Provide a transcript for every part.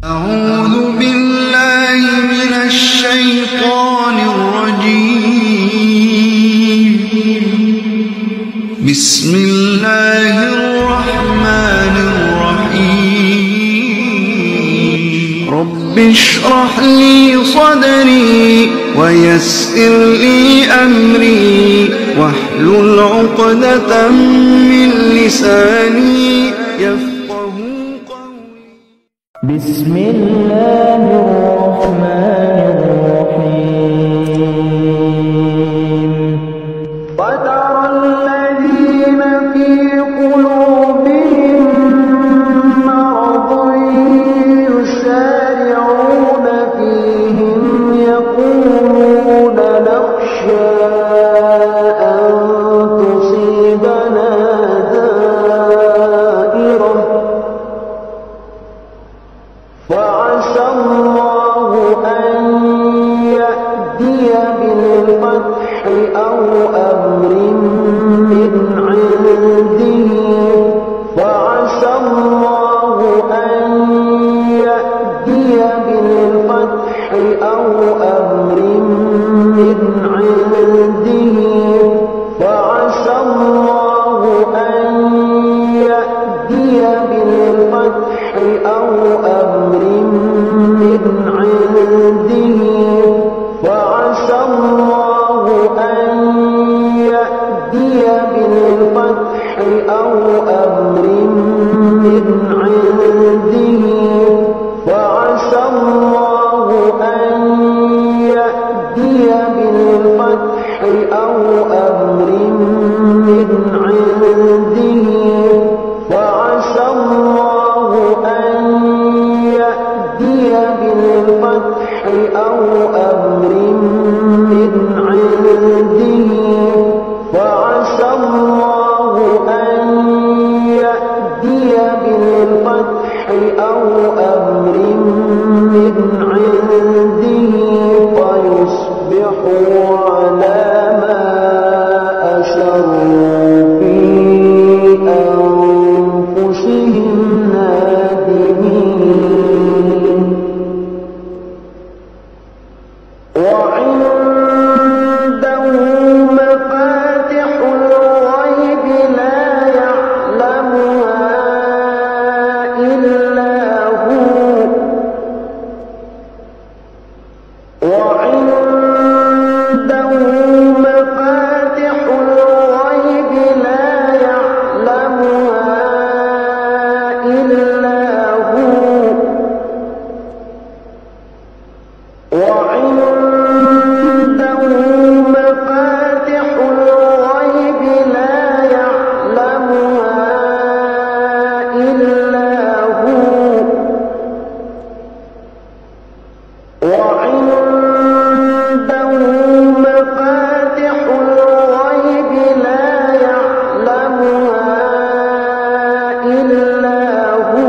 أعوذ بالله من الشيطان الرجيم. بسم الله الرحمن الرحيم. رب اشرح لي صدري ويسر لي أمري واحلل عقدة من لساني يفقه قولي. بسم الله الرحمن الرحيم. وترى الذين في قلوبهم مرض يسارعون فيهم يقولون نخشى أن تصيبنا دائرة فعسى الله أن يأتي بالفتح أو أمر من عنده فعسى الله أن يأتي بالفتح أو أمر من عنده فعسى الله أن يأتي بالفتح أو أمر من عنده فعسى الله أن يأتي بالفتح أو أمر من عنده فعسى الله أن يأتي بالفتح أو أمر من عنده فعسى الله أن يأتي بالفتح أو أمر من عنده فعسى الله أن يأتي بالفتح أو أمر من عنده ويصبحوا على ما أسروا في أنفسهم نادمين. وعنده مفاتح الغيب لا يعلمها إلا هو وعنده مفاتح الغيب لا يعلمها إلا هو وعنده مفاتح الغيب لا يعلمها إلا هو وعنده مفاتح الغيب لا يعلمها إلا هو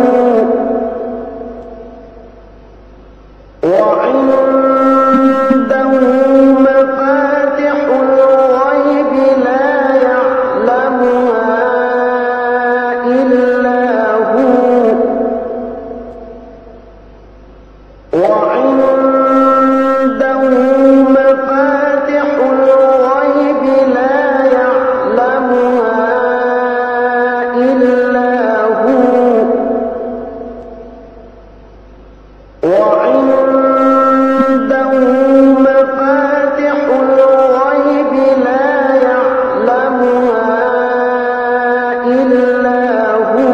وعنده مفاتح الغيب لا يعلمها إلا هو وعنده مفاتح الغيب لا يعلمها إلا هو وعنده مفاتح الغيب لا يعلمها إلا هو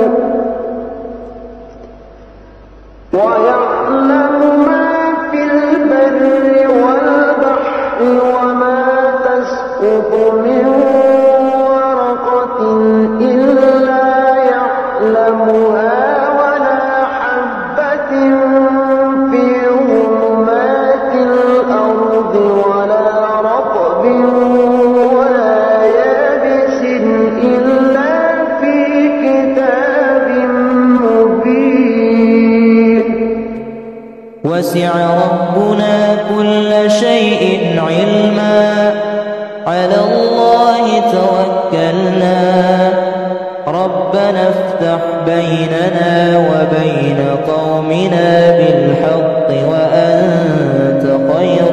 ويعلم ما في البر والبحر وما تسقط من ورقة إلا يعلمها ولا حبة في ظلمات الأرض ولا رطب ولا يابس إلا في كتاب مبين. وسع ربنا كل شيء علما على الله توكلنا ربنا افتح بيننا وبين وبين قومنا بالحق وأنت خير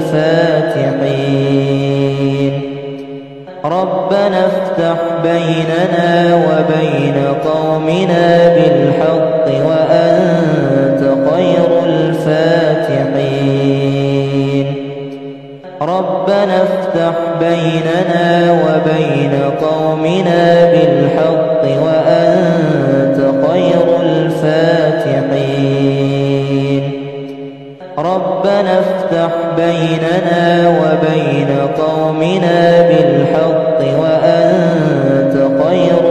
الفاتحين. ربنا افتح بيننا وبين قومنا بالحق وأنت خير الفاتحين. ربنا افتح بيننا وبين قومنا بالحق وأنت خير الفاتحين. ربنا افتح بيننا وبين قومنا بالحق وأنت خير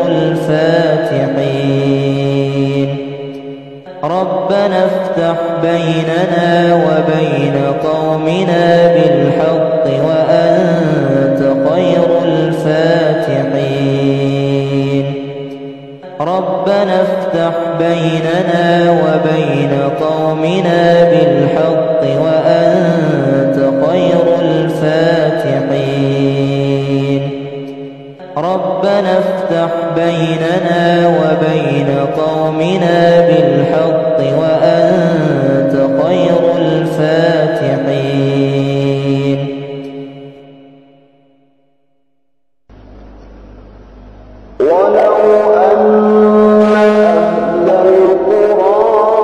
الفاتحين. ربنا افتح بيننا وبين قومنا بالحق وأنت خير الفاتحين. ربنا افتح بيننا وبين قومنا بالحق وأنت خير الفاتحين. ربنا افتح بيننا وبين قومنا بالحق وأنت خير الفاتحين. ولو أن أهل القرى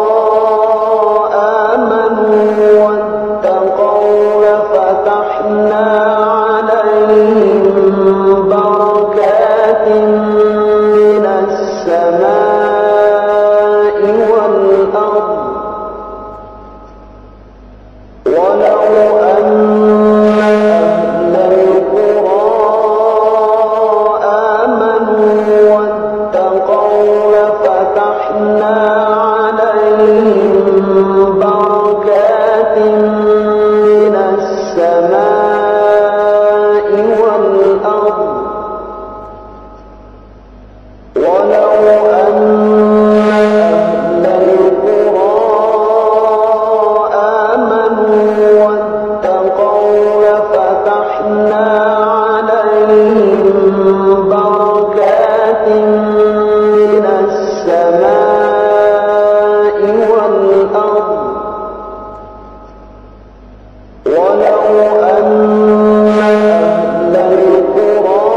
آمنوا واتقوا لفتحنا عليهم بركات من السماء والأرض. ولو أن أهل القرى آمنوا واتقوا لفتحنا عليهم بركات من السماء والأرض. ولو أن أهل القرى آمنوا واتقوا لفتحنا عليهم بركات من السماء والأرض. ولو أن أهل القرى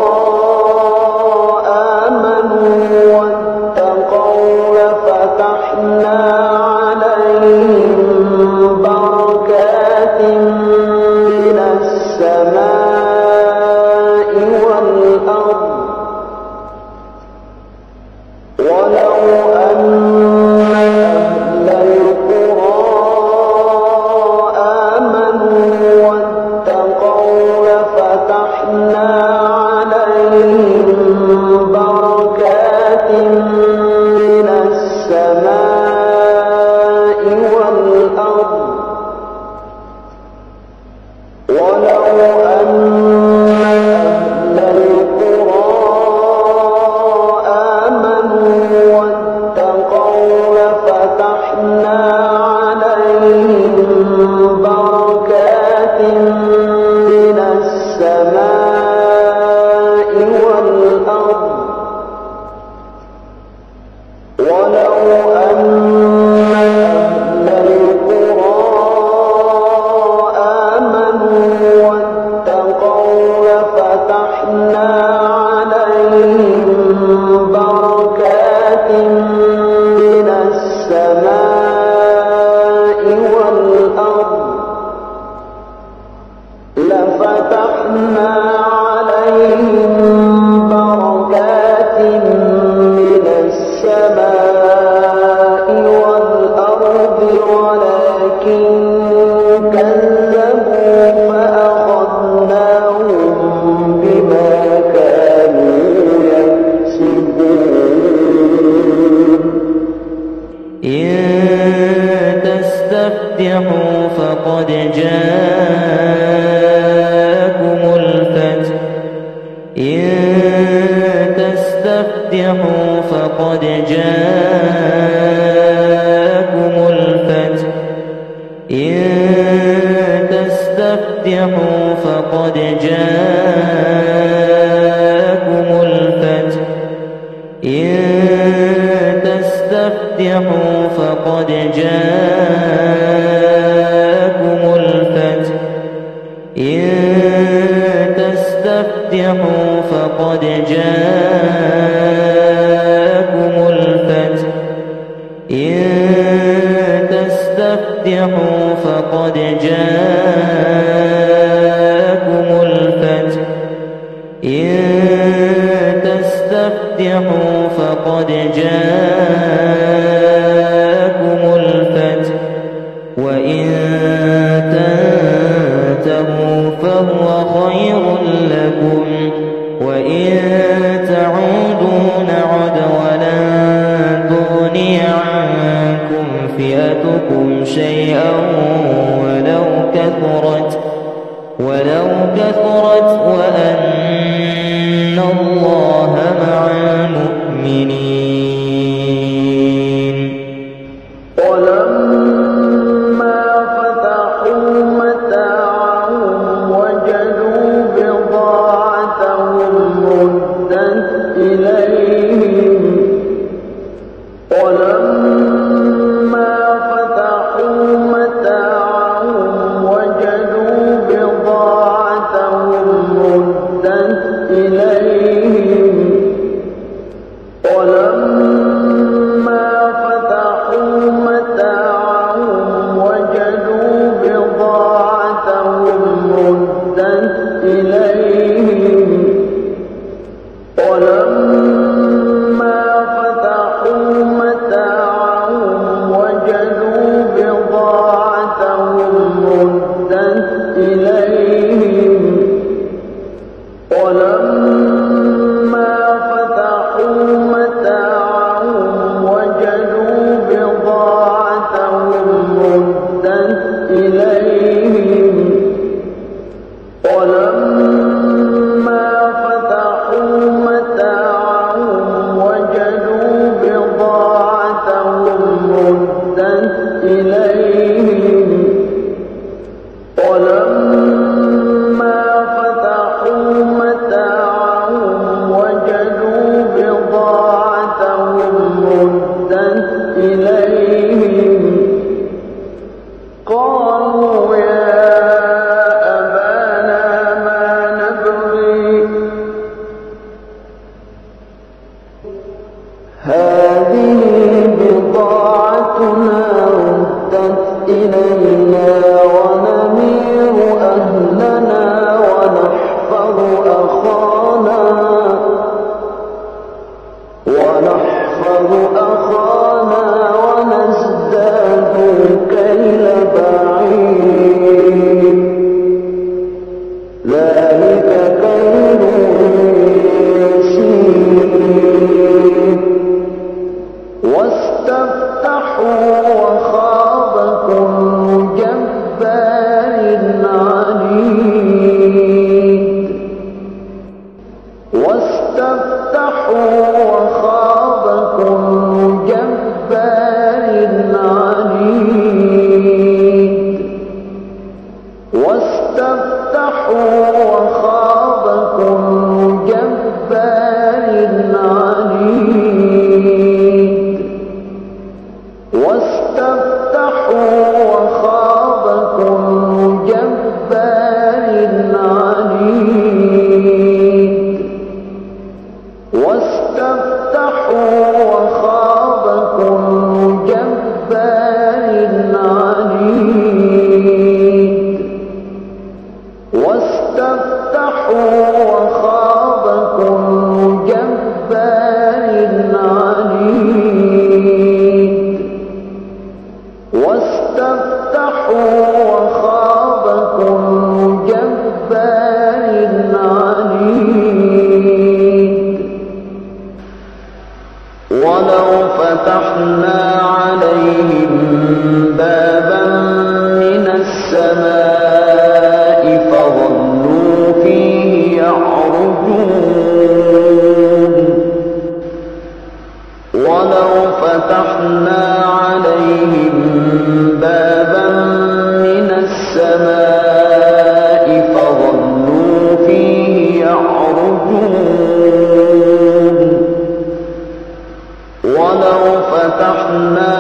آمنوا واتقوا لفتحنا عليهم بركات من السماء والأرض. ولو أن أهل القرى آمنوا واتقوا لفتحنا عليهم بركات من السماء والأرض. ولو أن أهل القرى آمنوا واتقوا لفتحنا عليهم بركات من السماء والأرض. ولو أن أهل القرى آمنوا واتقوا لفتحنا عليهم بركات من السماء والأرض. لفتحنا عليهم بركات من السماء والأرض ولكن كذبوا فأخذناهم بما كانوا يكسبون. إن تستفتحوا فقد جاءكم الفتح. إن تستفتحوا فقد جاءكم الفتح. إن تستفتحوا فقد جاءكم الفتح. إن تستفتحوا تستفتحوا فقد جاءكم الفتح إن تستفتحوا فقد جاءكم الفتح إن تستفتحوا فقد جاءكم الفتح إن تستفتحوا فقد جاءكم الفتح وإن تنتهوا فهو خير لكم وإن تعودوا نعد ولن تغني عنكم فئتكم شيئا ولو كثرت وأن الله مع المؤمنين. ولما فتحوا متاعهم وجدوا بضاعتهم ردت إليهم ولما فتحوا متاعهم وجدوا بضاعتهم ردت إليهم ولما فتحوا متاعهم وجدوا بضاعتهم ردت إليهم ولما فتحوا متاعهم وجدوا بضاعتهم ردت إليهم ولما فتحوا متاعهم وجدوا بضاعتهم ردت إليهم ولما فتحوا متاعهم وجدوا بضاعتهم ردت إليهم ولما فتحوا متاعهم وجدوا بضاعتهم ردت إليهم قالوا يا أبانا ما نبغي هذه بضاعتنا ردت إلينا ونمير أهلنا ونحفظ أخانا ونزداد كيل بعيد ذلك كيل يسير واستفتحوا وخاب كل جبار عنيد واستفتحوا وخاب كل جبار عنيد واستفتحوا وخاب كل جبار عنيد واستفتحوا وخاب كل جبار عنيد واستفتحوا وخاب كل جبار عنيد واستفتحوا وخاب كل جبار عنيد واستفتحوا وخاب كل جبار عنيد ولو فتحنا عليهم بابا من السماء فظلوا فيه يعرجون ولو فتحنا عليهم بابا من السماء فظلوا فيه يعرجون ولو فتحنا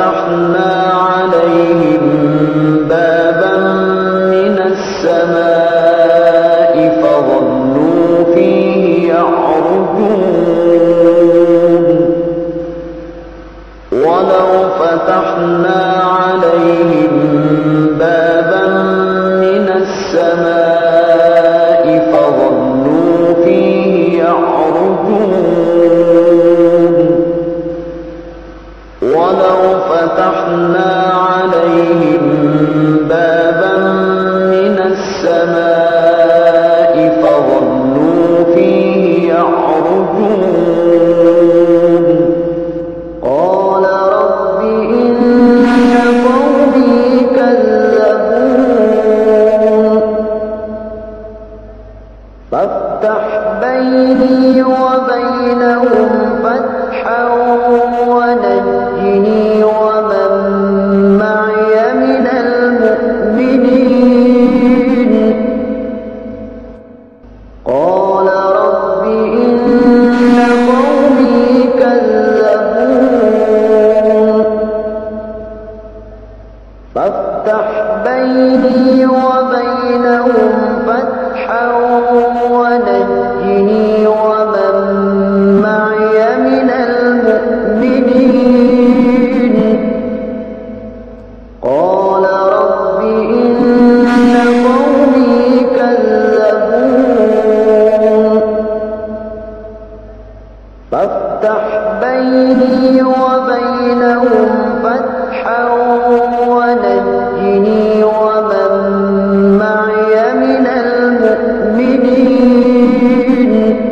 فتحنا عليهم بابا من السماء فظلوا فيه يعرجون ولو فتحنا عليهم بابا من السماء فظلوا فيه يعرجون ولو فتحنا عليهم بابا من السماء فظلوا فيه يعرجون قال رب إن قومي كذبون فافتح بيني وبينهم فتحا ونجني ومن معي من المؤمنين قال رب إن قومي كذبون فافتح بيني وبينهم فتحا ونجني ومن معي من المؤمنين قال رب إن قومي كذبون فافتح بيني وبينهم فتحا ونجني ومن معي من المؤمنين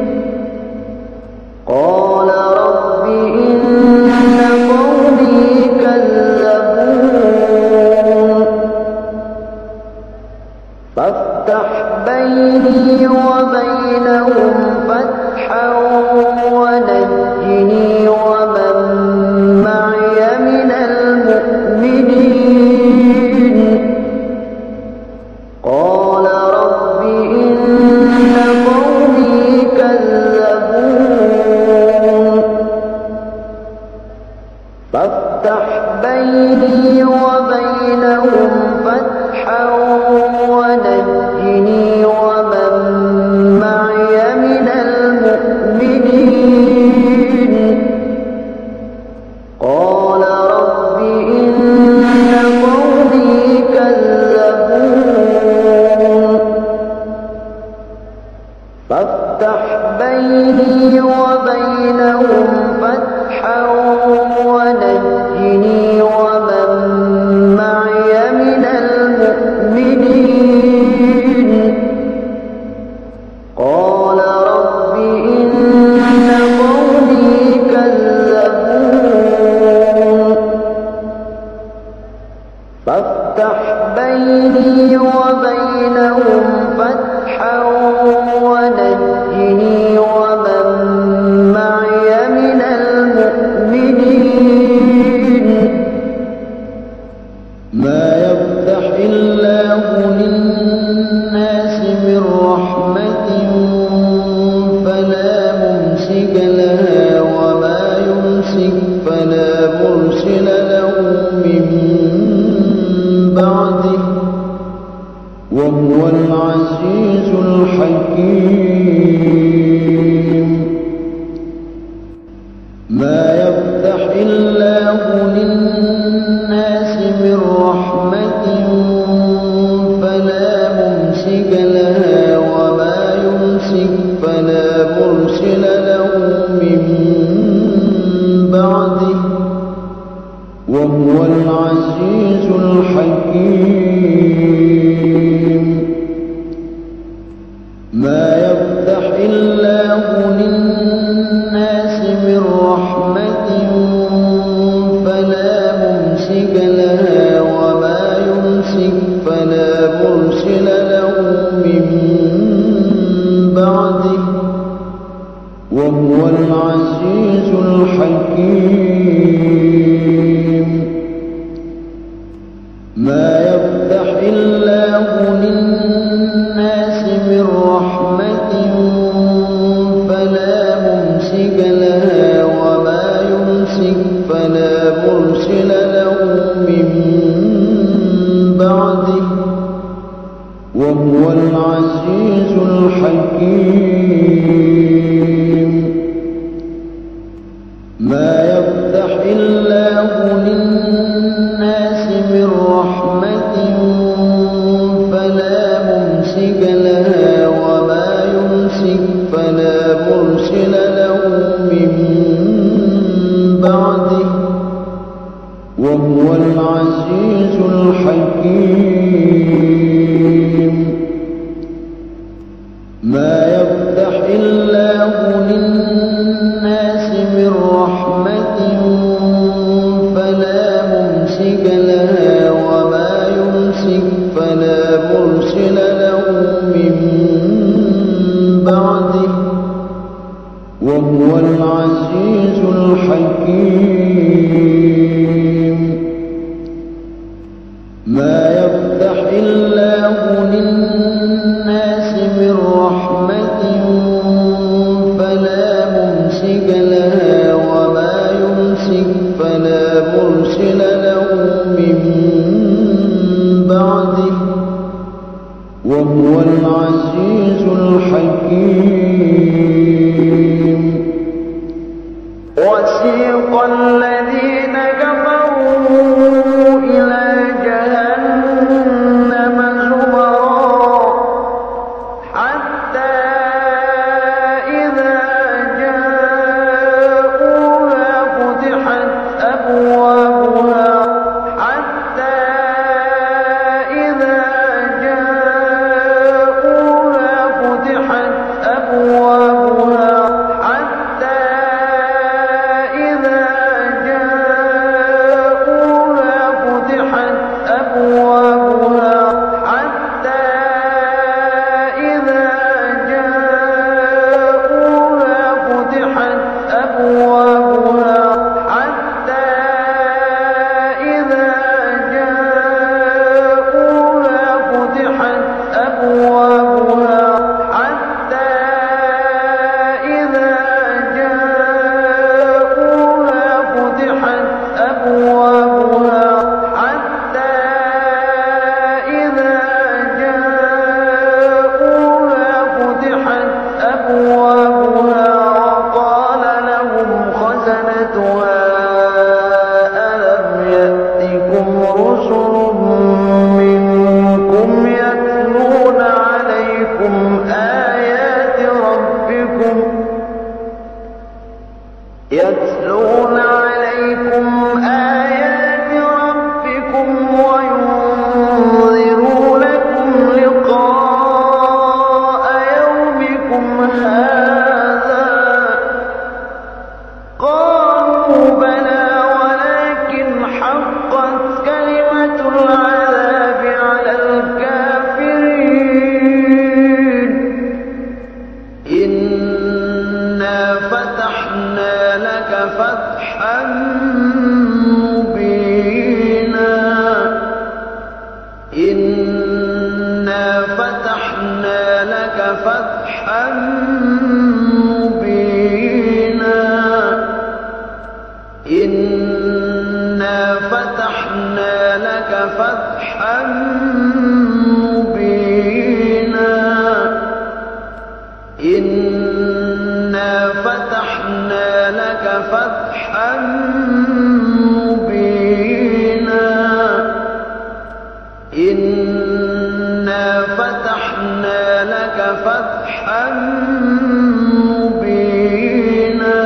قال رب إن قومي كذبون فافتح بيني وبينهم فتحا ونجني ومن معي من المؤمنين قال رب إن قومي كذبون فافتح بيني وبينهم فتحا ونجني ومن معي من المؤمنين قال رب إن قومي كذبون فافتح بيني وبينهم فتحا ونجني ومن معي من المؤمنين قال رب إن قومي كذبون فافتح بيني وبينهم فتحا ونجني ومن معي من المؤمنين ما يفتح الله للناس من رحمة فلا ممسك لها وما يمسك فلا مرسل له من بعده وهو العزيز الحكيم ما يفتح الله للناس من رحمة فلا ممسك لها وما يمسك فلا مرسل له من بعده وهو العزيز الحكيم ما يفتح الله للناس من رحمة فلا ممسك لها وما يمسك فلا مرسل له من بعده وهو العزيز الحكيم ما يفتح الله للناس من رحمة فلا ممسك لها وما يمسك فلا مرسل له العزيز الحكيم ما يفتح الله للناس من رحمة فلا ممسك لها وما يمسك فلا مرسل له من بعده وهو العزيز الحكيم ما يفتح الله للناس من رحمة فلا ممسك لها وما يمسك فلا مرسل له من بعده وهو العزيز الحكيم وسيق الذين كفروا إلى جهنم زمرا حتى إذا جاءوها فتحت أبوابها يتلون عليكم آيات ربكم وينذرونكم لقاء يومكم هذا قالوا بلى ولكن حقت كلمة العذاب على الكافرين إنا فتحنا لك فتحا مبينا إنا فتحنا لك فتحا مبينا إنا فتحنا لك فتحا مبينا إنا فتحنا لك فتحا مبينا إنا فتحنا لك فتحا مبينا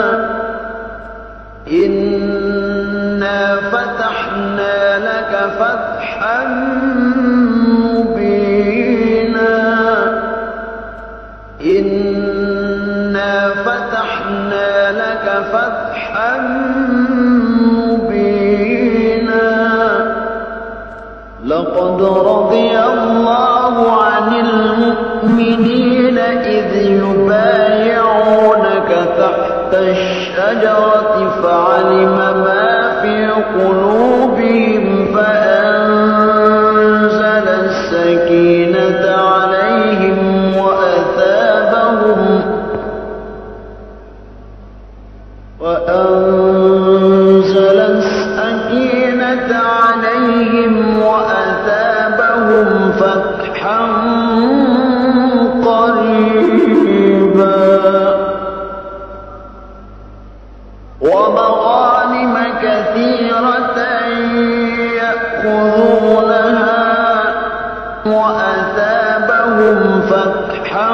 إنا فتحنا لك فتحا مبينا إنا فتحنا لك فتحا مبينا لقد رضي الله عن المؤمنين إذ يبايعونك تحت الشجرة فعلم ما في قلوبهم فأنزل السكينة عليهم وأنزل السكينة عليهم وأثابهم فتحا قريبا ومغانم كثيرة يأخذونها وأثابهم فتحا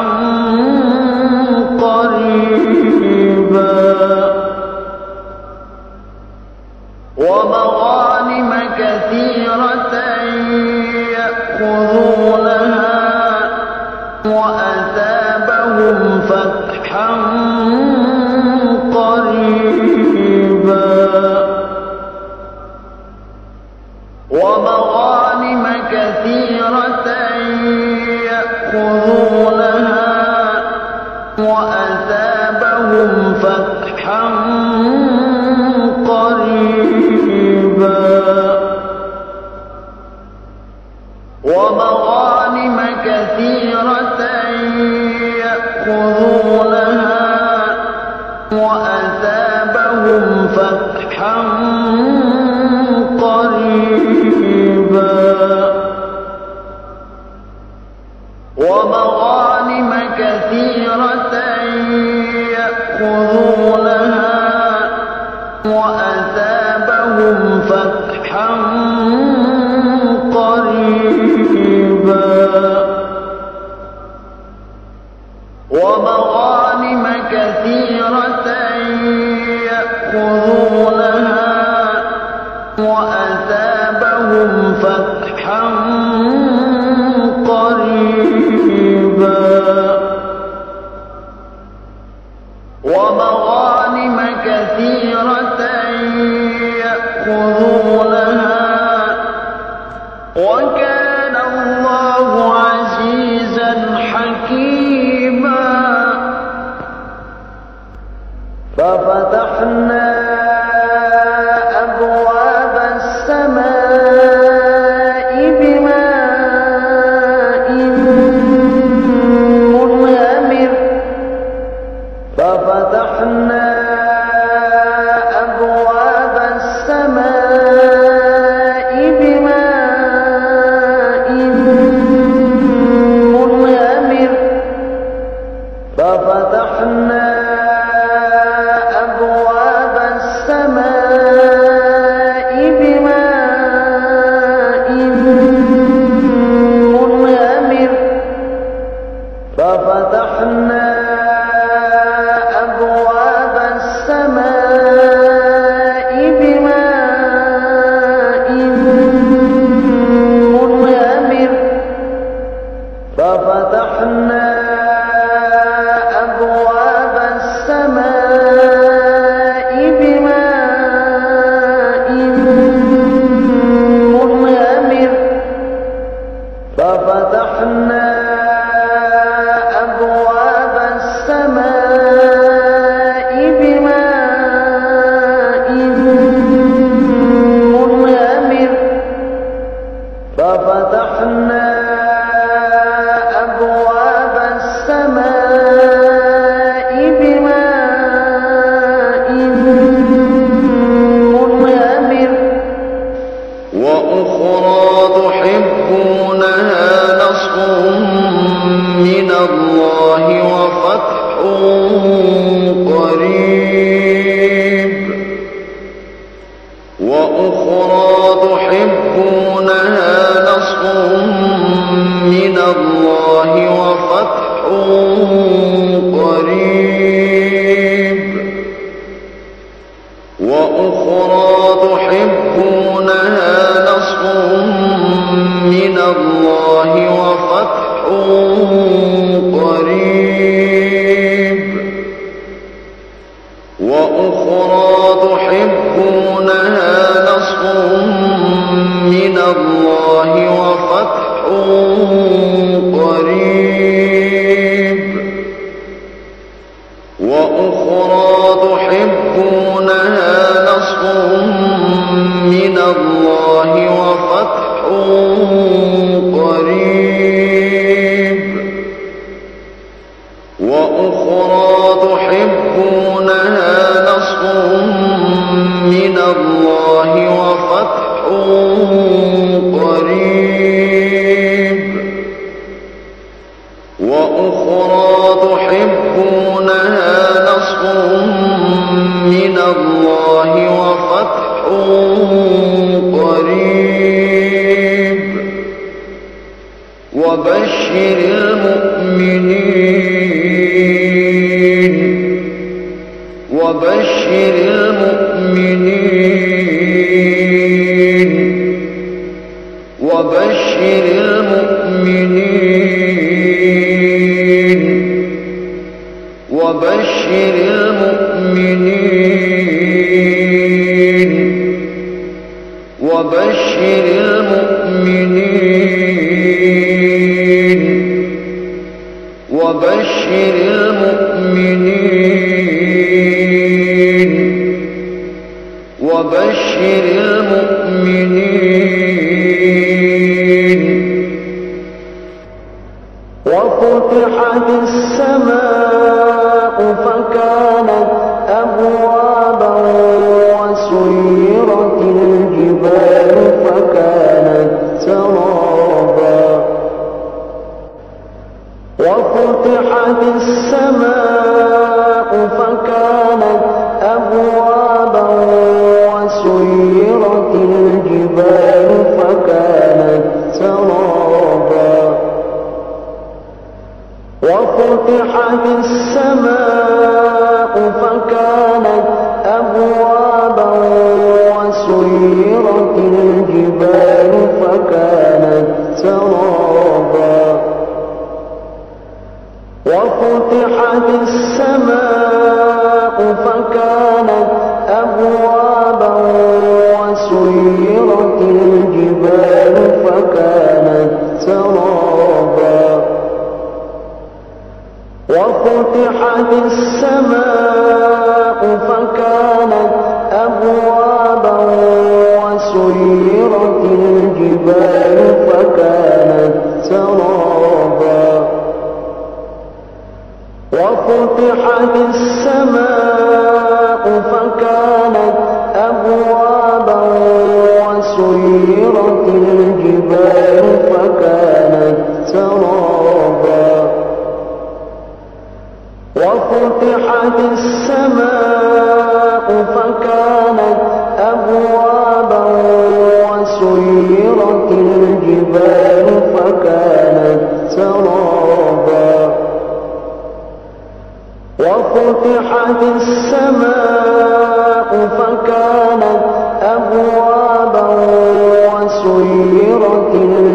قريبا ومغانم وأثابهم فتحا قريبا ومغانم كثيرة يأخذونها وأثابهم فتحا قريبا ومغانم كثيرة يأخذونها وأثابهم فتحا قريبا ومغانم كثيرة يأخذونها وأثابهم فتحا قريبا ومغانم كثيرة يأخذونها وأثابهم فتحا قريبا ومغانم كثيرة يأخذونها وكان الله عزيزا حكيما ففتحنا أبواب السماء بماء منهمر ففتحنا أبواب السماء بماء منهمر ففتحنا أبواب السماء بماء منهمر ففتحنا أبواب السماء بماء منهمر ففتحنا أبواب السماء بماء منهمر ففتحنا أبواب السماء بماء منهمر ففتحنا أبواب السماء بماء منهمر وأخرى تحبونها نصر من الله وفتح قريب وأخرى تحبونها نصر من الله وفتح قريب وأخرى تحبونها نصر من الله وفتح قريب وأخرى تحبونها نصر من الله وفتح قريب وأخرى تحبونها نصر من الله وفتح قريب وأخرى تحبونها نصر من الله وفتح قريب وأخرى تحبونها نصر من الله وفتح قريب وبشر المؤمنين وبشر المؤمنين وبشر المؤمنين وبشر المؤمنين وبشر المؤمنين وبشر المؤمنين وبشر المؤمنين. وفتحت السماء فكانت أبوابا وسيرت الجبال فكانت سرابا. وفتحت السماء فكانت أبوابا وسيرت الجبال فكانت سرابا. وفتحت السماء فكانت أبوابا وسيرت الجبال فكانت سرابا. وفتحت السماء فكانت أبوابا وسيرت الجبال فكانت سرابا. وفتحت السماء فكانت أبوابا وسيرت الجبال فكانت سرابا. وفتحت السماء فكانت أبوابا وسيرت الجبال فكانت سرابا. وفتحت السماء فكانت أبوابا وسيرت الجبال فكانت سرابا. وفتحت السماء فكانت أبوابا وسيرت